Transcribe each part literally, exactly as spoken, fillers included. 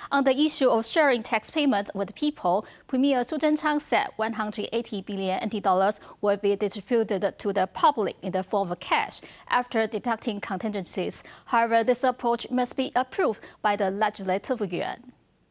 On the issue of sharing tax payments with people, Premier Su Tseng-chang said one hundred eighty billion N T dollars will be distributed to the public in the form of cash after deducting contingencies. However, this approach must be approved by the Legislative Yuan.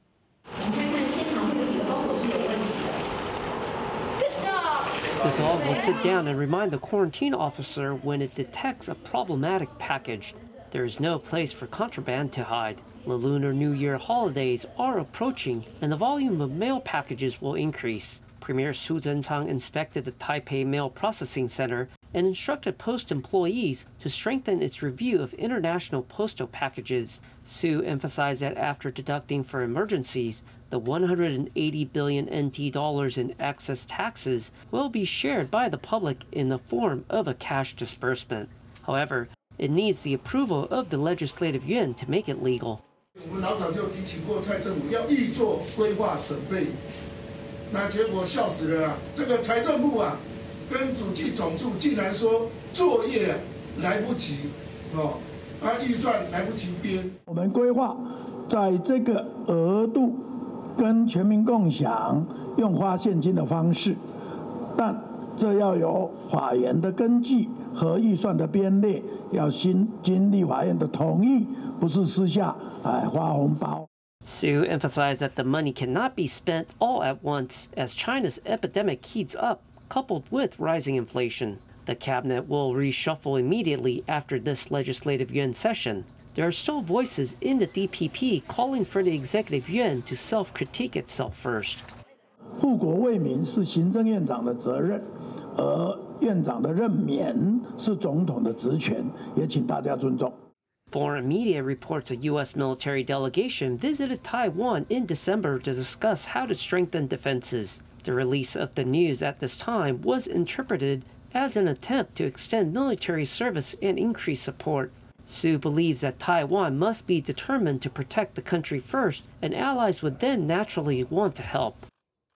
The dog will sit down and remind the quarantine officer when it detects a problematic package. There is no place for contraband to hide. The Lunar New Year holidays are approaching, and the volume of mail packages will increase. Premier Su Tseng-chang inspected the Taipei Mail Processing Center and instructed Post employees to strengthen its review of international postal packages. Su emphasized that after deducting for emergencies, the one hundred eighty billion N T dollars in excess taxes will be shared by the public in the form of a cash disbursement. However, it needs the approval of the Legislative Yuan to make it legal. 我们老早就提醒过蔡政府要预做规划准备，那结果笑死了啊！这个财政部啊，跟主计总处竟然说作业来不及，哦，啊预算来不及编。 我们规划在这个额度跟全民共享用花现金的方式，但这要有法源的根据和预算的编列，要经经立法院的同意，不是私下哎发红包。 Su emphasized that the money cannot be spent all at once as China's epidemic heats up, coupled with rising inflation. The cabinet will reshuffle immediately after this Legislative Yuan session. There are still voices in the D P P calling for the Executive Yuan to self-critique itself first. 护国为民是行政院长的责任，而院长的任免是总统的职权，也请大家尊重。 Foreign media reports a U S military delegation visited Taiwan in December to discuss how to strengthen defenses. The release of the news at this time was interpreted as an attempt to extend military service and increase support. Su believes that Taiwan must be determined to protect the country first, and allies would then naturally want to help.